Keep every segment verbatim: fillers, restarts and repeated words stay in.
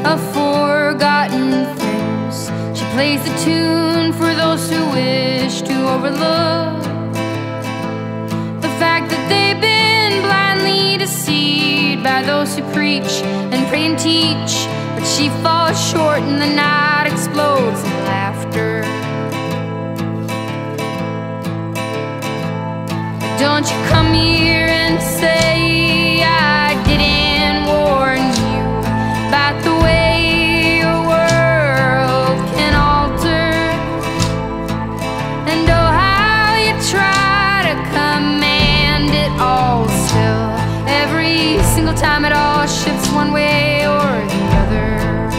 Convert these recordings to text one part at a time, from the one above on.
of forgotten things. She plays the tune for those who wish to overlook the fact that they've been blindly deceived by those who preach and pray and teach. But she falls short and the night explodes in laughter. Don't you come here and say I didn't warn you about the way your world can alter. And oh, how you try to command it all still. Every single time it all shifts one way or the other.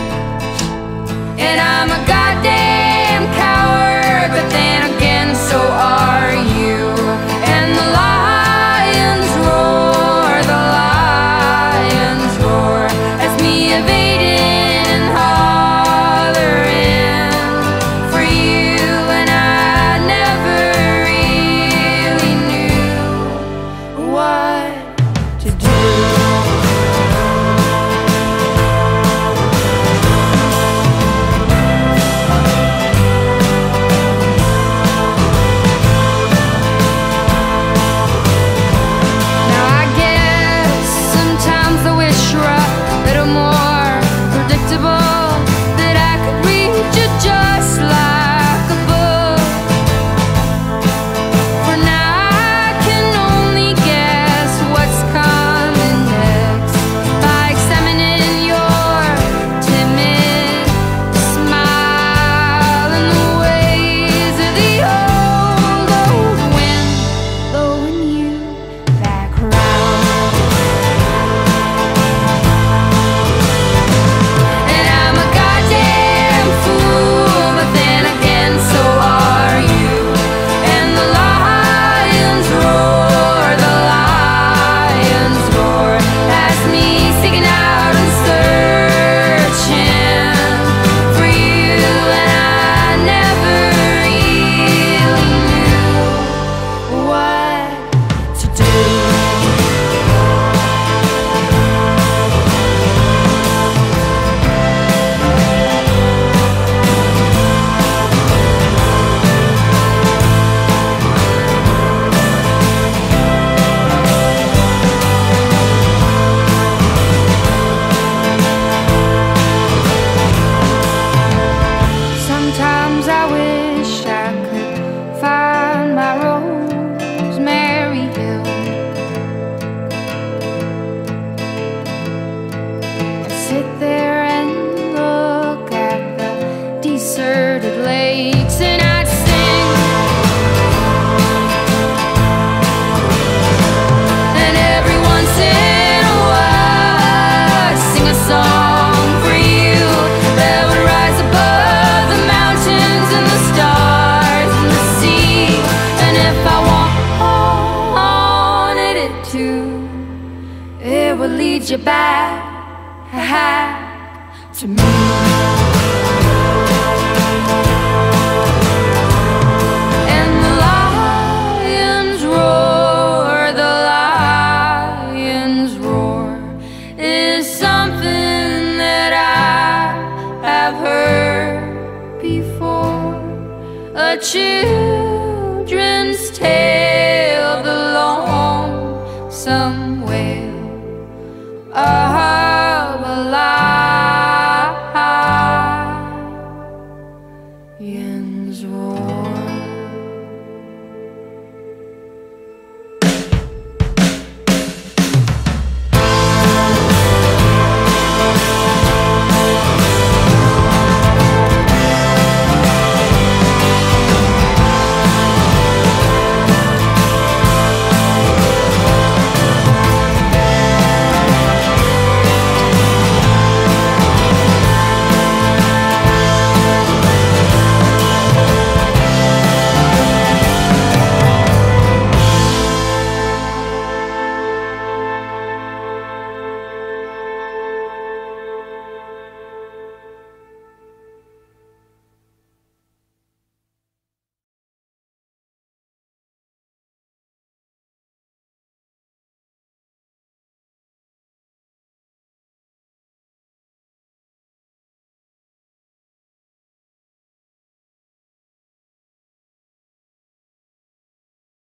And I'm a goddamn coward, but then again so are you. And the lions roar, the lions roar, as me evading and hollering for you. And I never really knew what to do. Sit there and look at the deserted lakes, and I'd sing. And every once in a while I'd sing a song for you that would rise above the mountains and the stars and the sea. And if I wanted it to, it would lead you back to me.